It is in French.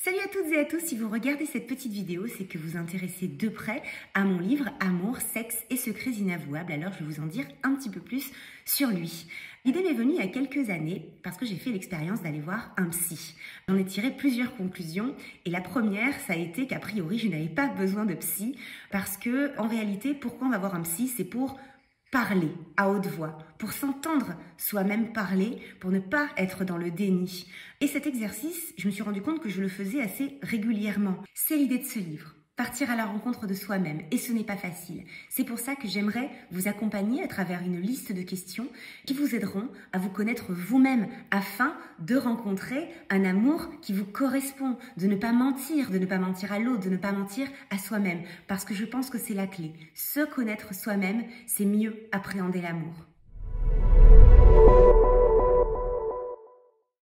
Salut à toutes et à tous, si vous regardez cette petite vidéo, c'est que vous vous intéressez de près à mon livre Amour, sexe et secrets inavouables, alors je vais vous en dire un petit peu plus sur lui. L'idée m'est venue il y a quelques années parce que j'ai fait l'expérience d'aller voir un psy. J'en ai tiré plusieurs conclusions et la première, ça a été qu'a priori je n'avais pas besoin de psy parce que en réalité, pourquoi on va voir un psy, c'est pour parler à haute voix, pour s'entendre soi-même parler, pour ne pas être dans le déni. Et cet exercice, je me suis rendu compte que je le faisais assez régulièrement. C'est l'idée de ce livre. Partir à la rencontre de soi-même, et ce n'est pas facile. C'est pour ça que j'aimerais vous accompagner à travers une liste de questions qui vous aideront à vous connaître vous-même afin de rencontrer un amour qui vous correspond, de ne pas mentir à l'autre, de ne pas mentir à soi-même. Parce que je pense que c'est la clé. Se connaître soi-même, c'est mieux appréhender l'amour.